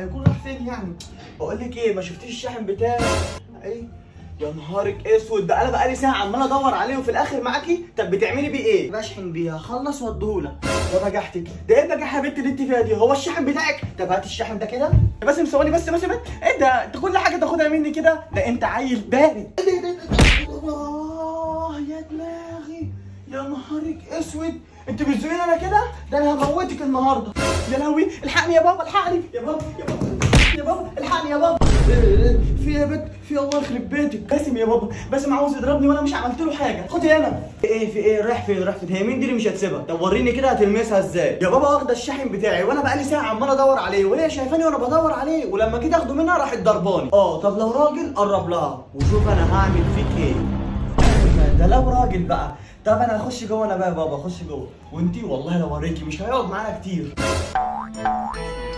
هيكون راح فين يعني؟ بقول لك ايه، ما شفتيش الشاحن بتاعي؟ ايه يا نهارك اسود، بقى انا بقالي ساعه عمال ادور عليه وفي الاخر معاكي. طب بتعملي بيه ايه؟ بشحن بيه، اخلص واديهولك. يا بجحتك، ده ايه البجاحه يا بنت اللي انت فيها دي؟ هو الشاحن بتاعك؟ طب هات الشاحن ده كده. بس ثواني بس ايه ده؟ انت كل حاجه تاخدها مني كده؟ ده انت عيل بارد. يا دماغي، يا نهارك اسود، انت بتزوقيني انا كده؟ ده انا هموتك النهارده. يا لهوي، الحقني يا بابا، الحقني يا بابا، يا بابا الحقني يا بابا. في يا بنت، في الله يخرب بيتك. باسم يا بابا، باسم عاوز يضربني وانا مش عملت له حاجه. خدي انا. في ايه رايح فين؟ هي مين دي اللي مش هتسيبها؟ طب وريني كده هتلمسها ازاي؟ يا بابا واخده الشاحن بتاعي وانا بقالي ساعه عمال ادور عليه وهي شايفاني وانا بدور عليه، ولما جيت اخده منها راحت ضرباني. طب لو راجل قرب لها وشوف انا هعمل فيك ايه. ده لو راجل بقى. طب انا هخش جوه انا بقى يا بابا، اخش جوه، وانتي والله لو اوريكي مش هيقعد معانا كتير.